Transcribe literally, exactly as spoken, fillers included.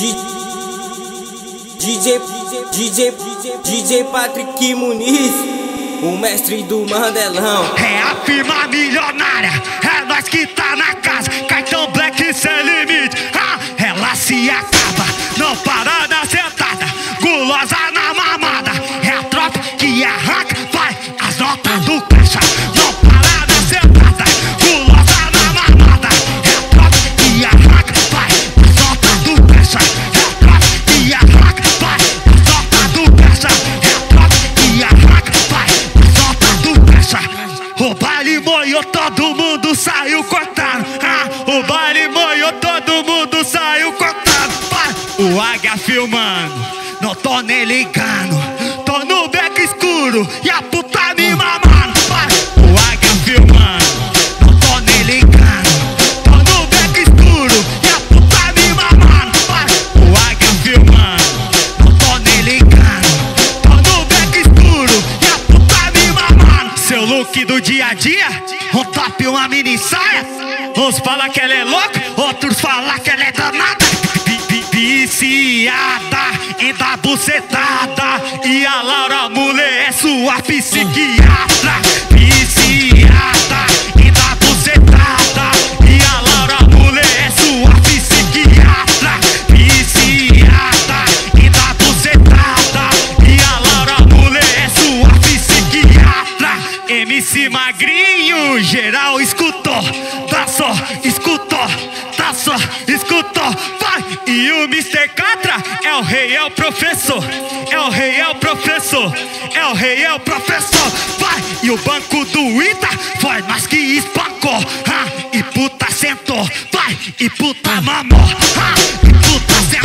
DJ, DJ, DJ Patrick Muniz, o mestre do Mandelão. É a firma milionária, é nós que tá na casa. Cartão Black sem limite, ah, ela se acaba. Não para na sentada, gulosa na mamada. É a tropa que arranca, vai as notas do caixa. Não para na sentada, gulosa na mamada. É a tropa que arranca, vai as notas do caixa. É a tropa que arranca, vai as notas do caixa. É a tropa que arranca, vai as notas do caixa. O baile moiou, todo mundo saiu cortando. Ah, o baile moiou, todo mundo saiu cortando. Vai. O águia filmando, não tô nem ligando. Tô no beco escuro e a puta me mamando. Vai. O águia filmando, não tô nem ligando. Tô no beco escuro e a puta me mamando. Vai. O águia filmando, não tô nem ligando. Tô no beco escuro e a puta me mamando. Seu look do dia a dia, um top e uma mini saia. Uns falam que ela é louca, outros falam que ela é danada. Viciada em dar bucetada, e a Laura Mulher é sua psiquiatra. Viciada em dar bucetada, e a Laura Mulher é sua psiquiatra. Viciada em dar bucetada, e a Laura Mulher é sua psiquiatra. M C Magrinho, geral escutou, tá só, escutou, tá só, escutou, vai! E o mister Catra é o rei, é o professor, é o rei, é o professor, é o rei, é o professor, vai! E o banco do Ita foi mais que espancou, ah, e puta sentou, vai! E puta mamou, ah, e puta sentou.